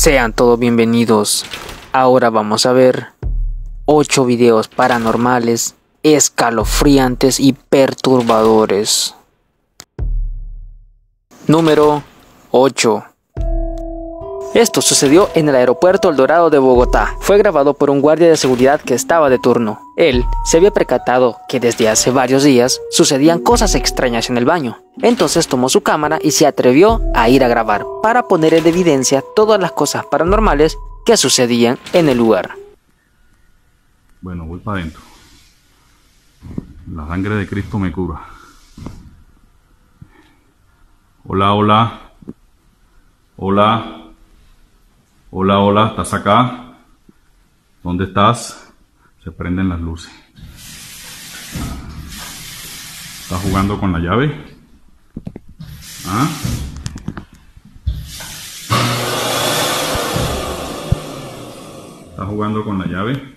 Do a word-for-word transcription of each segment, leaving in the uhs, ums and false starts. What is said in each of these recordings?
Sean todos bienvenidos. Ahora vamos a ver ocho videos paranormales, escalofriantes y perturbadores. Número ocho. Esto sucedió en el aeropuerto El Dorado de Bogotá. Fue grabado por un guardia de seguridad que estaba de turno. Él se había percatado que desde hace varios días sucedían cosas extrañas en el baño. Entonces tomó su cámara y se atrevió a ir a grabar para poner en evidencia todas las cosas paranormales que sucedían en el lugar. Bueno, voy para adentro. La sangre de Cristo me cura. Hola, hola. Hola. Hola, hola, ¿estás acá? ¿Dónde estás? Se prenden las luces. ¿Estás jugando con la llave? ¿Ah? ¿Estás jugando con la llave?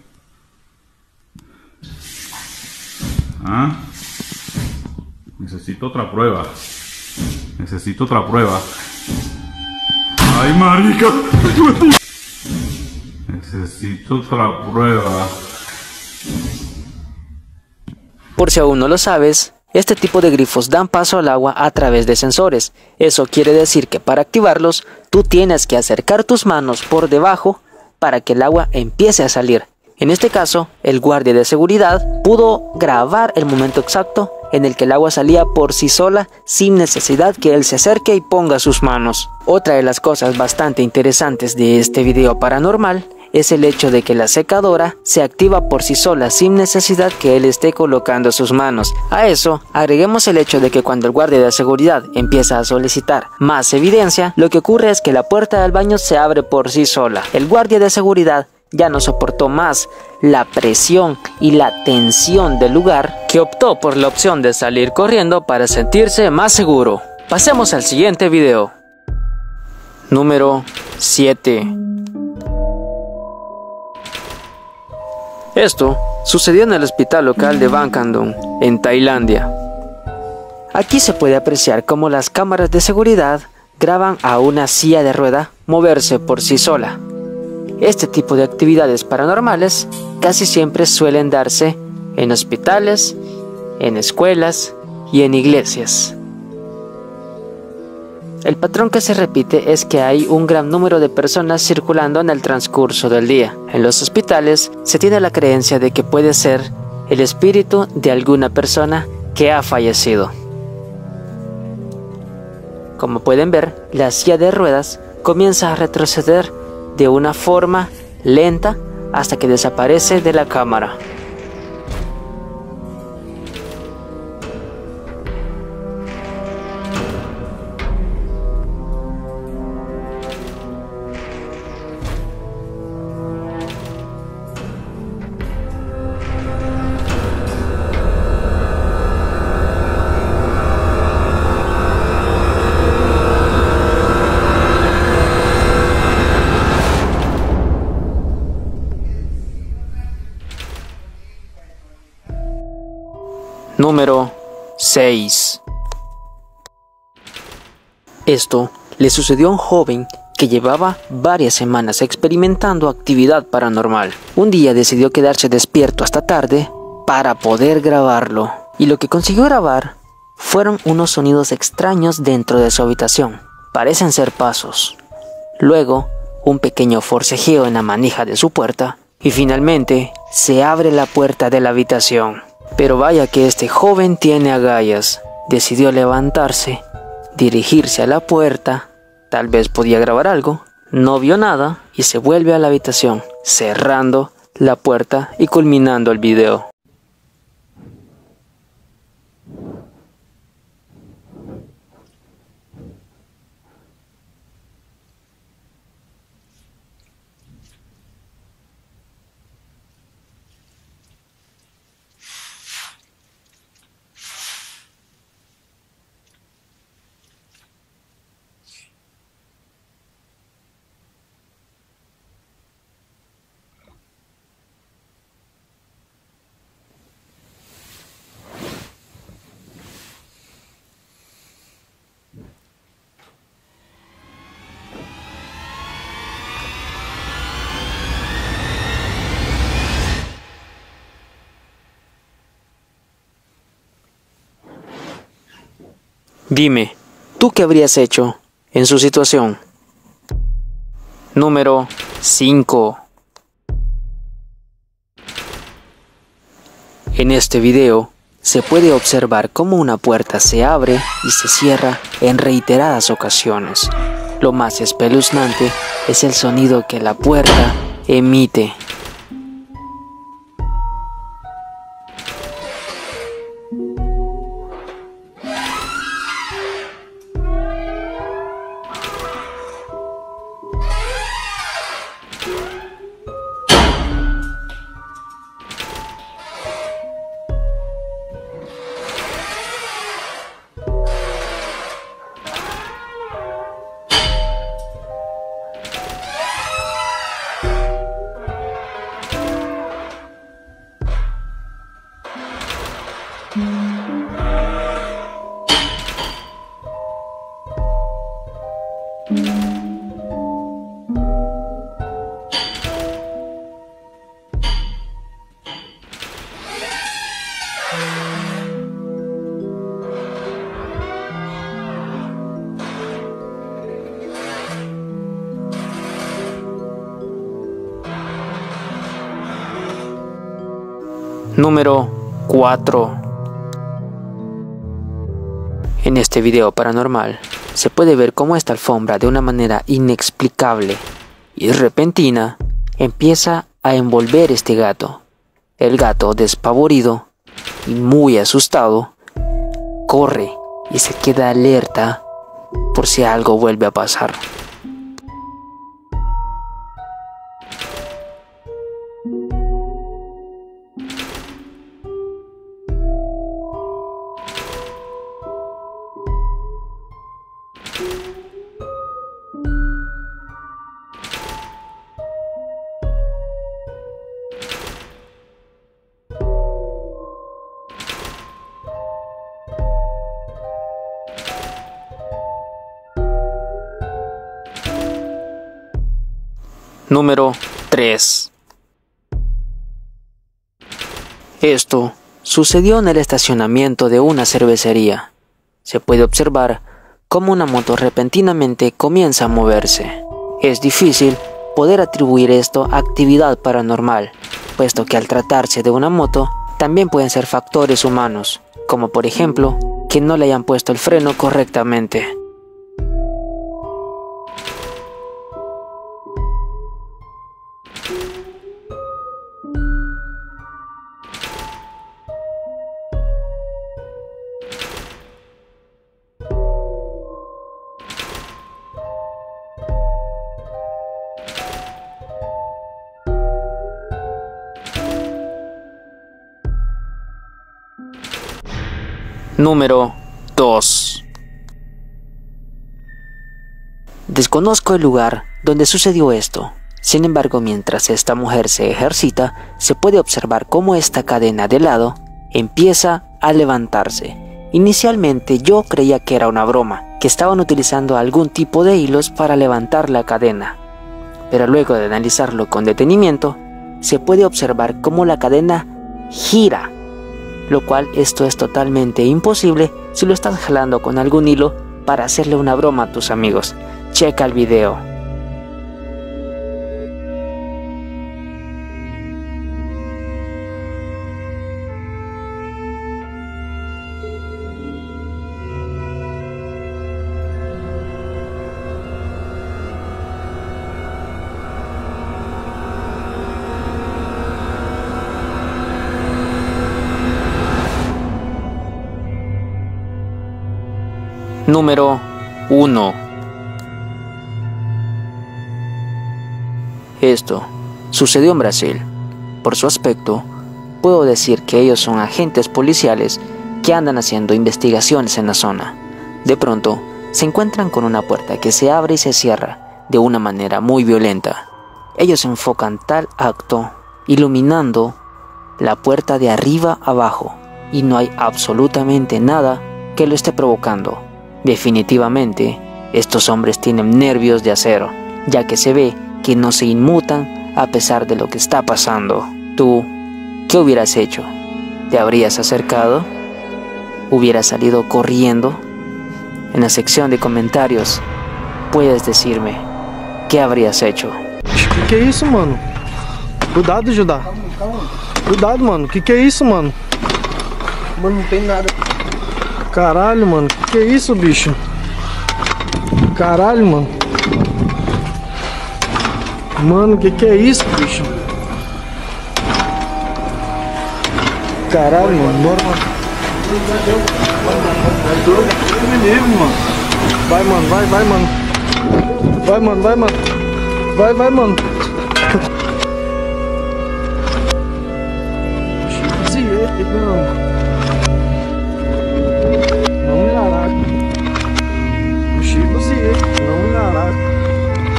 ¿Ah? Necesito otra prueba. Necesito otra prueba. ¡Ay, marica! Necesito otra prueba. Por si aún no lo sabes, este tipo de grifos dan paso al agua a través de sensores. Eso quiere decir que para activarlos, tú tienes que acercar tus manos por debajo para que el agua empiece a salir. En este caso, el guardia de seguridad pudo grabar el momento exacto en el que el agua salía por sí sola sin necesidad que él se acerque y ponga sus manos. Otra de las cosas bastante interesantes de este video paranormal es el hecho de que la secadora se activa por sí sola sin necesidad que él esté colocando sus manos. A eso agreguemos el hecho de que cuando el guardia de seguridad empieza a solicitar más evidencia, lo que ocurre es que la puerta del baño se abre por sí sola. El guardia de seguridad ya no soportó más la presión y la tensión del lugar, que optó por la opción de salir corriendo para sentirse más seguro. Pasemos al siguiente video. Número siete. Esto sucedió en el hospital local de Bangkok, en Tailandia. Aquí se puede apreciar cómo las cámaras de seguridad graban a una silla de rueda moverse por sí sola. Este tipo de actividades paranormales casi siempre suelen darse en hospitales, en escuelas y en iglesias. El patrón que se repite es que hay un gran número de personas circulando en el transcurso del día. En los hospitales se tiene la creencia de que puede ser el espíritu de alguna persona que ha fallecido. Como pueden ver, la silla de ruedas comienza a retroceder de una forma lenta hasta que desaparece de la cámara. Número seis. Esto le sucedió a un joven que llevaba varias semanas experimentando actividad paranormal. Un día decidió quedarse despierto hasta tarde para poder grabarlo. Y lo que consiguió grabar fueron unos sonidos extraños dentro de su habitación. Parecen ser pasos. Luego, un pequeño forcejeo en la manija de su puerta. Y finalmente, se abre la puerta de la habitación. Pero vaya que este joven tiene agallas. Decidió levantarse, dirigirse a la puerta, tal vez podía grabar algo, no vio nada y se vuelve a la habitación, cerrando la puerta y culminando el video. Dime, ¿tú qué habrías hecho en su situación? Número cinco. En este video se puede observar cómo una puerta se abre y se cierra en reiteradas ocasiones. Lo más espeluznante es el sonido que la puerta emite. Número cuatro. En este video paranormal se puede ver cómo esta alfombra, de una manera inexplicable y repentina, empieza a envolver este gato. El gato, despavorido y muy asustado, corre y se queda alerta por si algo vuelve a pasar. Número tres. Esto sucedió en el estacionamiento de una cervecería. Se puede observar cómo una moto repentinamente comienza a moverse. Es difícil poder atribuir esto a actividad paranormal, puesto que al tratarse de una moto también pueden ser factores humanos, como por ejemplo que no le hayan puesto el freno correctamente. Número dos. Desconozco el lugar donde sucedió esto. Sin embargo, mientras esta mujer se ejercita, se puede observar cómo esta cadena de lado empieza a levantarse. Inicialmente yo creía que era una broma, que estaban utilizando algún tipo de hilos para levantar la cadena. Pero luego de analizarlo con detenimiento, se puede observar cómo la cadena gira, lo cual esto es totalmente imposible si lo estás jalando con algún hilo para hacerle una broma a tus amigos. Checa el video. Número uno. Esto sucedió en Brasil. Por su aspecto, puedo decir que ellos son agentes policiales que andan haciendo investigaciones en la zona. De pronto, se encuentran con una puerta que se abre y se cierra de una manera muy violenta. Ellos enfocan tal acto iluminando la puerta de arriba abajo y no hay absolutamente nada que lo esté provocando. Definitivamente, estos hombres tienen nervios de acero, ya que se ve que no se inmutan a pesar de lo que está pasando. ¿Tú qué hubieras hecho? ¿Te habrías acercado? ¿Hubieras salido corriendo? En la sección de comentarios puedes decirme qué habrías hecho. Que que é isso, mano? Cuidado, Judá. Cuidado, mano. Que que é isso, mano? Mano, não tem nada. Caralho, mano. Que que é isso, bicho? Caralho, mano. Mano, que que é isso, bicho? Caralho, mano. Bora, mano. Me livre, mano. Vai, mano. Vai, vai, mano. Vai, mano. Vai, mano. Vai, vai, mano. Chico, não. Não me laraca. Chico, não me laraca.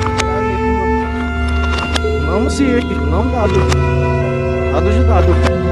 Não se não dado. Dado de dado.